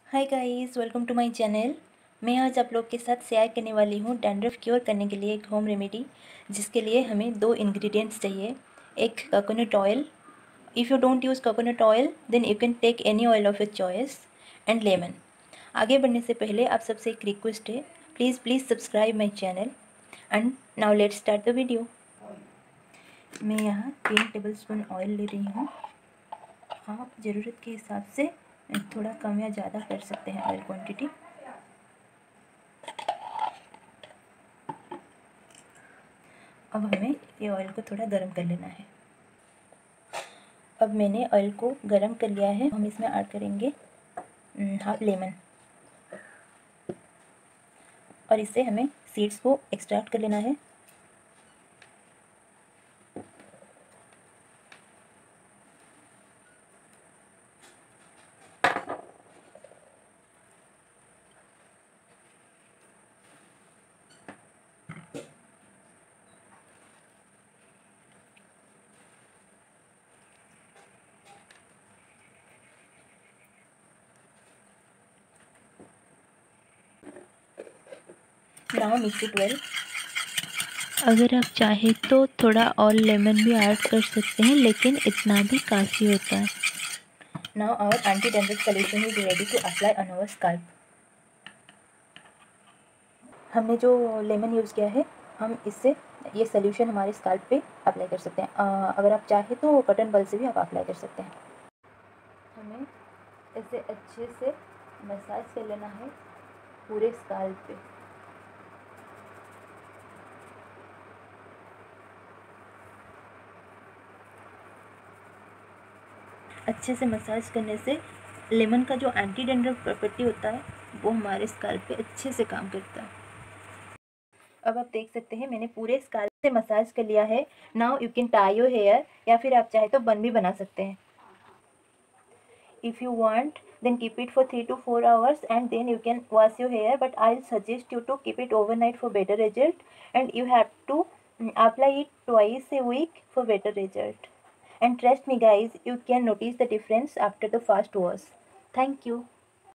Hi guys, welcome to my channel. मैं आज आप लोग के साथ शेयर करने वाली हूँ डैंड्रफ क्योर करने के लिए एक होम रेमेडी, जिसके लिए हमें दो इंग्रेडिएंट्स चाहिए। एक coconut oil. If you don't use coconut oil then you can take any oil of your choice, and lemon. आगे बढ़ने से पहले आप सबसे एक रिक्वेस्ट है, please subscribe my channel. And now let's start the video. मैं यहाँ 3 टेबलस्पून ऑयल ले रही हूँ। आप ज़रूरत के हिसाब से थोड़ा कम या ज़्यादा कर सकते हैं ऑयल क्वांटिटी। अब हमें ये ऑयल को थोड़ा गर्म कर लेना है। अब मैंने ऑयल को गर्म कर लिया है। हम इसमें ऐड करेंगे हाफ लेमन, और इससे हमें सीड्स को एक्सट्रैक्ट कर लेना है। Now mix it well. अगर आप चाहें तो थोड़ा और लेमन भी ऐड कर सकते हैं, लेकिन इतना भी काफ़ी होता है। Now our anti dandruff solution is ready to apply on our scalp. हमने जो लेमन यूज़ किया है, हम इससे ये सॉल्यूशन हमारे स्कैल्प पे अप्लाई कर सकते हैं। अगर आप चाहें तो कॉटन बॉल से भी आप अप्लाई कर सकते हैं। हमें इसे अच्छे से मसाज कर लेना है पूरे स्कैल्प पे। अच्छे से मसाज करने से लेमन का जो एंटी डैंड्रफ प्रॉपर्टी होता है वो हमारे स्कैल्प पे अच्छे से काम करता है। अब आप देख सकते हैं मैंने पूरे स्कैल्प से मसाज कर लिया है। Now you can tie your hair, या फिर आप चाहे तो बन भी बना सकते हैं। If you want then keep it for 3 to 4 hours and then you can wash your hair, but I'll suggest you to keep it overnight for better result, and you have to apply it twice a week for better result. And trust me guys, you can notice the difference after the first wash. Thank you.